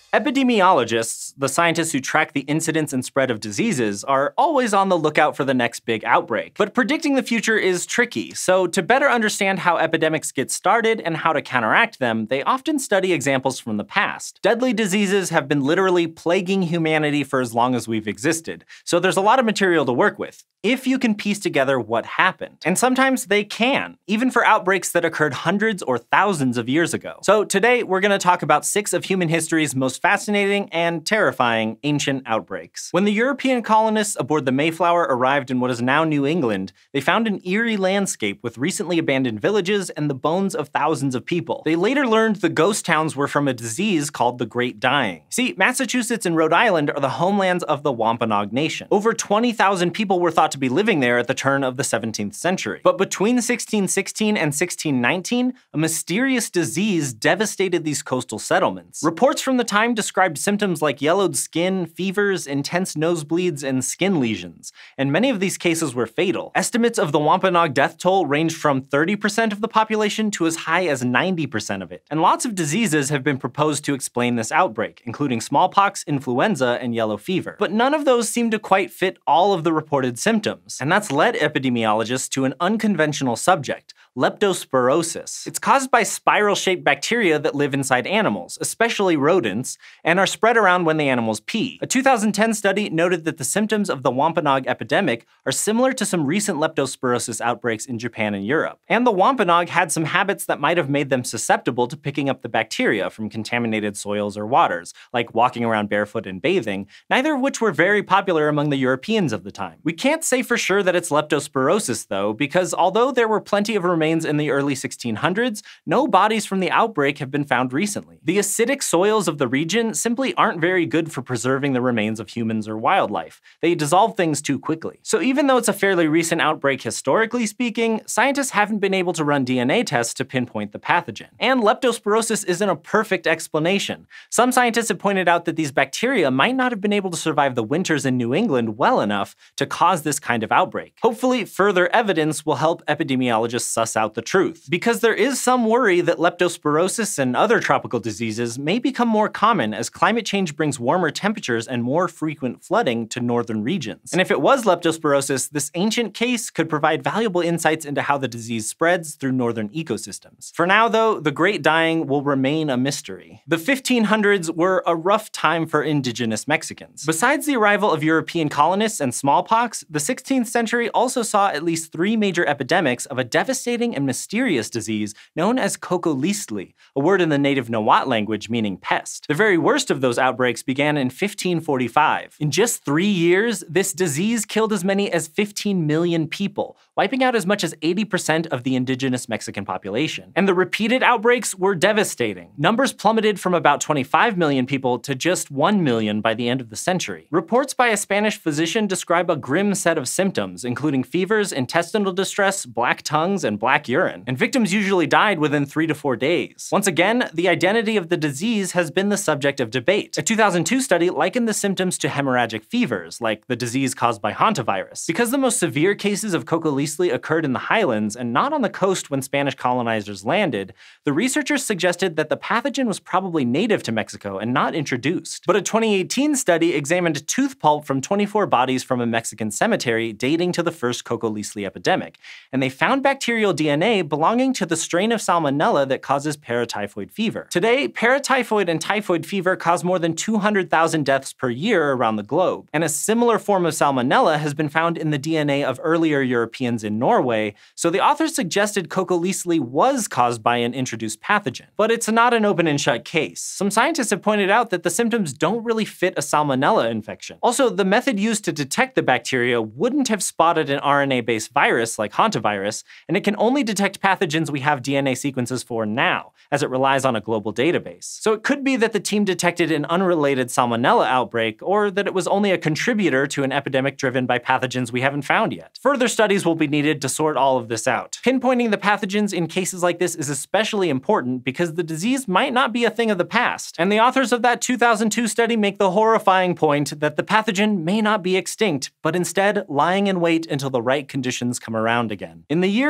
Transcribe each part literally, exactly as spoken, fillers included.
Epidemiologists, the scientists who track the incidence and spread of diseases, are always on the lookout for the next big outbreak. But predicting the future is tricky, so to better understand how epidemics get started and how to counteract them, they often study examples from the past. Deadly diseases have been literally plaguing humanity for as long as we've existed, so there's a lot of material to work with, if you can piece together what happened. And sometimes they can, even for outbreaks that occurred hundreds or thousands of years ago. So today, we're going to talk about six of human history's most fascinating and terrifying ancient outbreaks. When the European colonists aboard the Mayflower arrived in what is now New England, they found an eerie landscape with recently abandoned villages and the bones of thousands of people. They later learned the ghost towns were from a disease called the Great Dying. See, Massachusetts and Rhode Island are the homelands of the Wampanoag Nation. Over twenty thousand people were thought to be living there at the turn of the seventeenth century. But between sixteen sixteen and sixteen nineteen, a mysterious disease devastated these coastal settlements. Reports from the time described symptoms like yellowed skin, fevers, intense nosebleeds, and skin lesions, and many of these cases were fatal. Estimates of the Wampanoag death toll ranged from thirty percent of the population to as high as ninety percent of it. And lots of diseases have been proposed to explain this outbreak, including smallpox, influenza, and yellow fever. But none of those seem to quite fit all of the reported symptoms, and that's led epidemiologists to an unconventional subject: leptospirosis. It's caused by spiral-shaped bacteria that live inside animals, especially rodents, and are spread around when the animals pee. A two thousand ten study noted that the symptoms of the Wampanoag epidemic are similar to some recent leptospirosis outbreaks in Japan and Europe. And the Wampanoag had some habits that might have made them susceptible to picking up the bacteria from contaminated soils or waters, like walking around barefoot and bathing, neither of which were very popular among the Europeans of the time. We can't say for sure that it's leptospirosis, though, because although there were plenty of remains in the early sixteen hundreds, no bodies from the outbreak have been found recently. The acidic soils of the region simply aren't very good for preserving the remains of humans or wildlife. They dissolve things too quickly. So even though it's a fairly recent outbreak historically speaking, scientists haven't been able to run D N A tests to pinpoint the pathogen. And leptospirosis isn't a perfect explanation. Some scientists have pointed out that these bacteria might not have been able to survive the winters in New England well enough to cause this kind of outbreak. Hopefully, further evidence will help epidemiologists suss out the truth, because there is some worry that leptospirosis and other tropical diseases may become more common as climate change brings warmer temperatures and more frequent flooding to northern regions. And if it was leptospirosis, this ancient case could provide valuable insights into how the disease spreads through northern ecosystems. For now, though, the Great Dying will remain a mystery. The fifteen hundreds were a rough time for indigenous Mexicans. Besides the arrival of European colonists and smallpox, the sixteenth century also saw at least three major epidemics of a devastating and mysterious disease known as Cocoliztli, a word in the native Nahuatl language meaning pest. The very worst of those outbreaks began in fifteen forty-five. In just three years, this disease killed as many as fifteen million people, wiping out as much as eighty percent of the indigenous Mexican population. And the repeated outbreaks were devastating. Numbers plummeted from about twenty-five million people to just one million by the end of the century. Reports by a Spanish physician describe a grim set of symptoms, including fevers, intestinal distress, black tongues, and black urine. And victims usually died within three to four days. Once again, the identity of the disease has been the subject of debate. A two thousand two study likened the symptoms to hemorrhagic fevers, like the disease caused by HANTAVIRUS. Because the most severe cases of Cocoliztli occurred in the highlands and not on the coast when Spanish colonizers landed, the researchers suggested that the pathogen was probably native to Mexico and not introduced. But a twenty eighteen study examined tooth pulp from twenty-four bodies from a Mexican cemetery dating to the first Cocoliztli epidemic, and they found bacterial D N A belonging to the strain of Salmonella that causes paratyphoid fever. Today, paratyphoid and typhoid fever cause more than two hundred thousand deaths per year around the globe, and a similar form of Salmonella has been found in the D N A of earlier Europeans in Norway, so the authors suggested Cocoliztli was caused by an introduced pathogen. But it's not an open and shut case. Some scientists have pointed out that the symptoms don't really fit a Salmonella infection. Also, the method used to detect the bacteria wouldn't have spotted an R N A-based virus like hantavirus, and it can only detect pathogens we have D N A sequences for now, as it relies on a global database. So it could be that the team detected an unrelated Salmonella outbreak, or that it was only a contributor to an epidemic driven by pathogens we haven't found yet. Further studies will be needed to sort all of this out. Pinpointing the pathogens in cases like this is especially important because the disease might not be a thing of the past, and the authors of that two thousand two study make the horrifying point that the pathogen may not be extinct, but instead lying in wait until the right conditions come around again. In the year five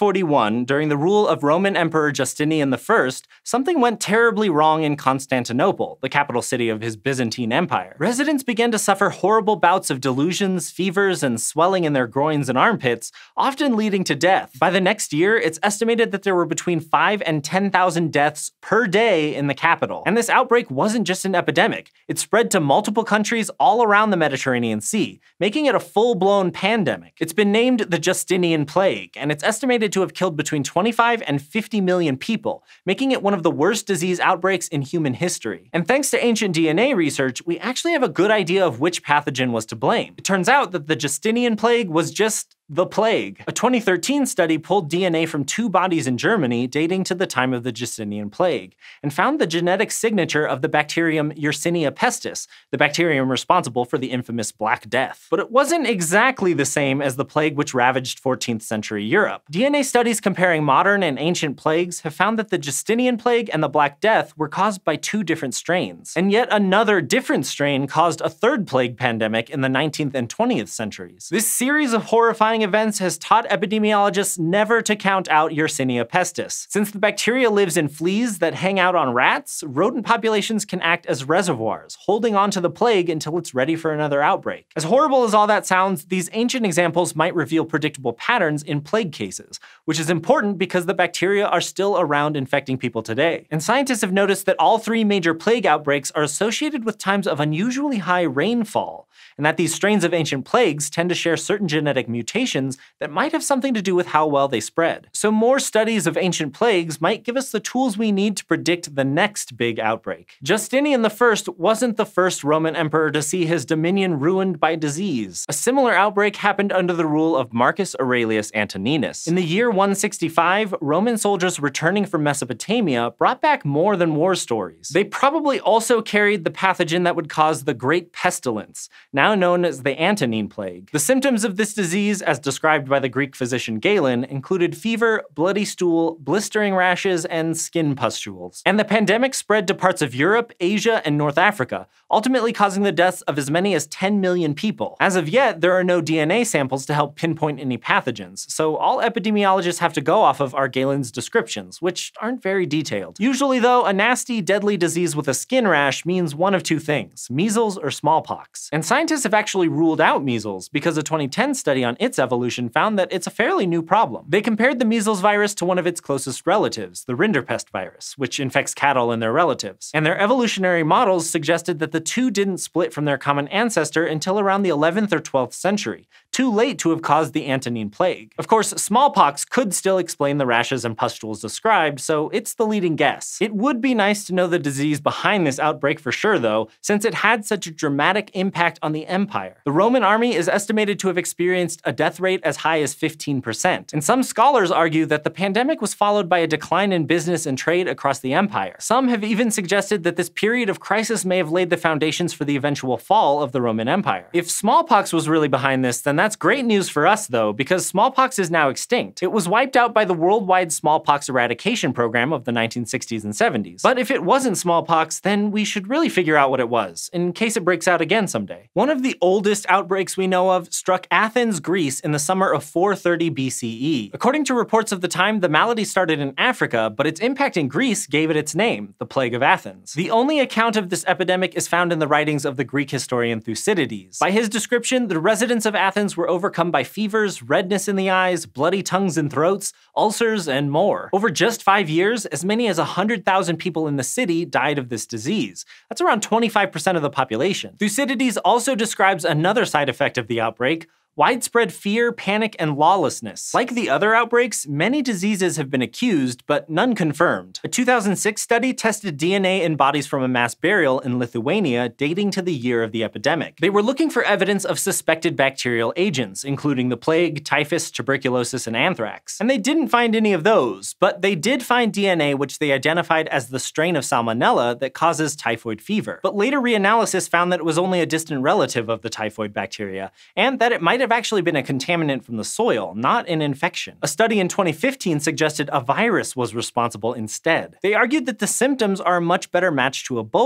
forty-one, during the rule of Roman Emperor Justinian the First, something went terribly wrong in Constantinople, the capital city of his Byzantine Empire. Residents began to suffer horrible bouts of delusions, fevers, and swelling in their groins and armpits, often leading to death. By the next year, it's estimated that there were between five and ten thousand deaths per day in the capital. And this outbreak wasn't just an epidemic. It spread to multiple countries all around the Mediterranean Sea, making it a full-blown pandemic. It's been named the Justinian Plague, and it's estimated to have killed between twenty-five and fifty million people, making it one of the worst disease outbreaks in human history. And thanks to ancient D N A research, we actually have a good idea of which pathogen was to blame. It turns out that the Justinian Plague was just the plague. A twenty thirteen study pulled D N A from two bodies in Germany dating to the time of the Justinian Plague, and found the genetic signature of the bacterium Yersinia pestis, the bacterium responsible for the infamous Black Death. But it wasn't exactly the same as the plague which ravaged fourteenth century Europe. D N A studies comparing modern and ancient plagues have found that the Justinian Plague and the Black Death were caused by two different strains. And yet another different strain caused a third plague pandemic in the nineteenth and twentieth centuries. This series of horrifying events has taught epidemiologists never to count out Yersinia pestis. Since the bacteria lives in fleas that hang out on rats, rodent populations can act as reservoirs, holding on to the plague until it's ready for another outbreak. As horrible as all that sounds, these ancient examples might reveal predictable patterns in plague cases, which is important because the bacteria are still around infecting people today. And scientists have noticed that all three major plague outbreaks are associated with times of unusually high rainfall, and that these strains of ancient plagues tend to share certain genetic mutations that might have something to do with how well they spread. So more studies of ancient plagues might give us the tools we need to predict the next big outbreak. Justinian the First wasn't the first Roman emperor to see his dominion ruined by disease. A similar outbreak happened under the rule of Marcus Aurelius Antoninus. In the year one sixty-five, Roman soldiers returning from Mesopotamia brought back more than war stories. They probably also carried the pathogen that would cause the Great Pestilence, now known as the Antonine Plague. The symptoms of this disease, as described by the Greek physician Galen, included fever, bloody stool, blistering rashes, and skin pustules. And the pandemic spread to parts of Europe, Asia, and North Africa, ultimately causing the deaths of as many as ten million people. As of yet, there are no D N A samples to help pinpoint any pathogens, so all epidemiologists have to go off of are Galen's descriptions, which aren't very detailed. Usually though, a nasty, deadly disease with a skin rash means one of two things: measles or smallpox. And scientists have actually ruled out measles, because a twenty ten study on its evolution found that it's a fairly new problem. They compared the measles virus to one of its closest relatives, the rinderpest virus, which infects cattle and their relatives. And their evolutionary models suggested that the two didn't split from their common ancestor until around the eleventh or twelfth century, too late to have caused the Antonine Plague. Of course, smallpox could still explain the rashes and pustules described, so it's the leading guess. It would be nice to know the disease behind this outbreak for sure though, since it had such a dramatic impact on the empire. The Roman army is estimated to have experienced a death rate as high as fifteen percent, and some scholars argue that the pandemic was followed by a decline in business and trade across the empire. Some have even suggested that this period of crisis may have laid the foundations for the eventual fall of the Roman Empire. If smallpox was really behind this, then that's great news for us though, because smallpox is now extinct. It was wiped out by the worldwide smallpox eradication program of the nineteen sixties and seventies. But if it wasn't smallpox, then we should really figure out what it was, in case it breaks out again someday. One of the oldest outbreaks we know of struck Athens, Greece in the summer of four thirty B C E. According to reports of the time, the malady started in Africa, but its impact in Greece gave it its name, the Plague of Athens. The only account of this epidemic is found in the writings of the Greek historian Thucydides. By his description, the residents of Athens were overcome by fevers, redness in the eyes, bloody tongues and throats, ulcers, and more. Over just five years, as many as one hundred thousand people in the city died of this disease. That's around twenty-five percent of the population. Thucydides also describes another side effect of the outbreak: widespread fear, panic, and lawlessness. Like the other outbreaks, many diseases have been accused, but none confirmed. A two thousand six study tested D N A in bodies from a mass burial in Lithuania dating to the year of the epidemic. They were looking for evidence of suspected bacterial agents, including the plague, typhus, tuberculosis, and anthrax. And they didn't find any of those, but they did find D N A which they identified as the strain of Salmonella that causes typhoid fever. But later reanalysis found that it was only a distant relative of the typhoid bacteria, and that it might have actually been a contaminant from the soil, not an infection. A study in twenty fifteen suggested a virus was responsible instead. They argued that the symptoms are a much better match to Ebola,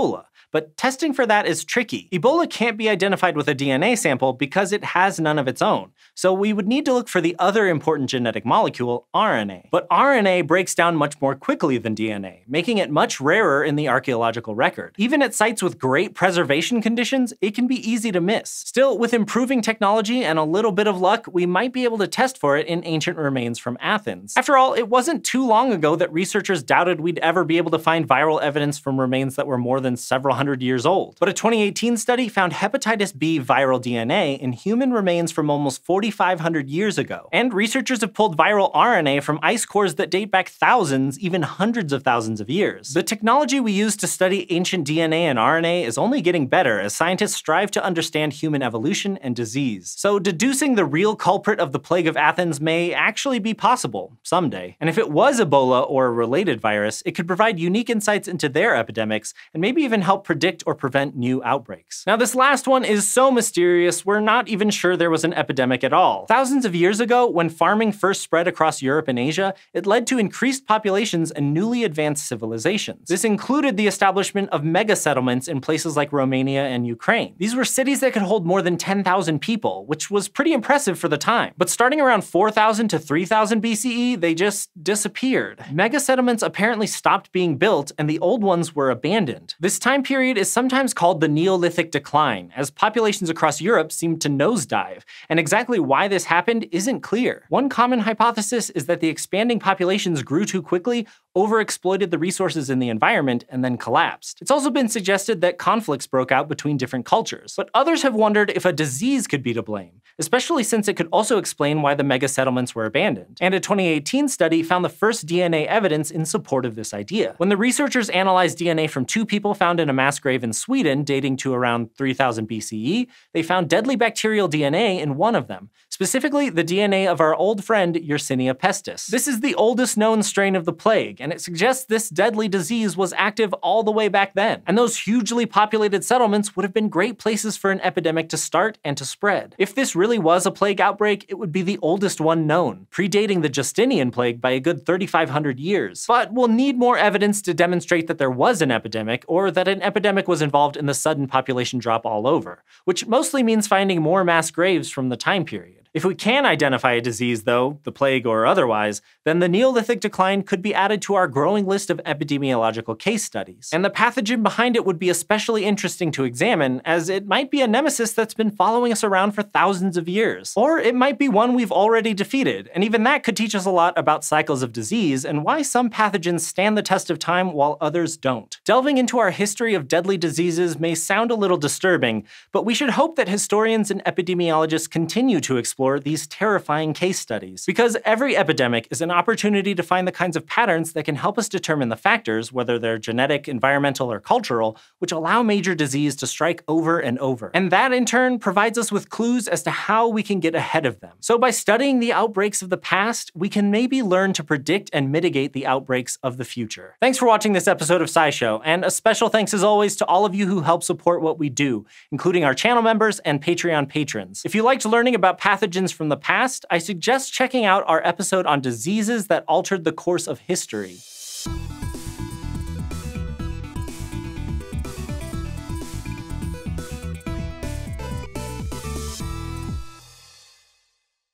but testing for that is tricky. Ebola can't be identified with a D N A sample because it has none of its own, so we would need to look for the other important genetic molecule, R N A. But R N A breaks down much more quickly than D N A, making it much rarer in the archaeological record. Even at sites with great preservation conditions, it can be easy to miss. Still, with improving technology and a little bit of luck, we might be able to test for it in ancient remains from Athens. After all, it wasn't too long ago that researchers doubted we'd ever be able to find viral evidence from remains that were more than several hundred years old. But a twenty eighteen study found hepatitis B viral D N A in human remains from almost forty-five hundred years ago. And researchers have pulled viral R N A from ice cores that date back thousands, even hundreds of thousands of years. The technology we use to study ancient D N A and R N A is only getting better as scientists strive to understand human evolution and disease. So deducing the real culprit of the Plague of Athens may actually be possible someday. And if it was Ebola or a related virus, it could provide unique insights into their epidemics and maybe even help predict or prevent new outbreaks. Now, this last one is so mysterious, we're not even sure there was an epidemic at all. Thousands of years ago, when farming first spread across Europe and Asia, it led to increased populations and newly advanced civilizations. This included the establishment of mega settlements in places like Romania and Ukraine. These were cities that could hold more than ten thousand people, which was pretty impressive for the time. But starting around four thousand to three thousand B C E, they just disappeared. Mega settlements apparently stopped being built, and the old ones were abandoned. This time period is sometimes called the Neolithic decline, as populations across Europe seemed to nosedive, and exactly why this happened isn't clear. One common hypothesis is that the expanding populations grew too quickly, overexploited the resources in the environment, and then collapsed. It's also been suggested that conflicts broke out between different cultures, but others have wondered if a disease could be to blame, especially since it could also explain why the mega settlements were abandoned. And a twenty eighteen study found the first D N A evidence in support of this idea. When the researchers analyzed D N A from two people found in a mass grave in Sweden dating to around three thousand B C E, they found deadly bacterial D N A in one of them, specifically the D N A of our old friend Yersinia pestis. This is the oldest known strain of the plague, and it suggests this deadly disease was active all the way back then. And those hugely populated settlements would have been great places for an epidemic to start and to spread. If this really was a plague outbreak, it would be the oldest one known, predating the Justinian Plague by a good thirty-five hundred years. But we'll need more evidence to demonstrate that there was an epidemic, or that an epidemic was involved in the sudden population drop all over, which mostly means finding more mass graves from the time period. If we can identify a disease, though, the plague or otherwise, then the Neolithic decline could be added to our growing list of epidemiological case studies. And the pathogen behind it would be especially interesting to examine, as it might be a nemesis that's been following us around for thousands of years. Or it might be one we've already defeated, and even that could teach us a lot about cycles of disease and why some pathogens stand the test of time while others don't. Delving into our history of deadly diseases may sound a little disturbing, but we should hope that historians and epidemiologists continue to explore these terrifying case studies, because every epidemic is an opportunity to find the kinds of patterns that can help us determine the factors, whether they're genetic, environmental, or cultural, which allow major disease to strike over and over. And that, in turn, provides us with clues as to how we can get ahead of them. So by studying the outbreaks of the past, we can maybe learn to predict and mitigate the outbreaks of the future. Thanks for watching this episode of SciShow, and a special thanks as always to all of you who help support what we do, including our channel members and Patreon patrons. If you liked learning about pathogens from the past, I suggest checking out our episode on diseases that altered the course of history.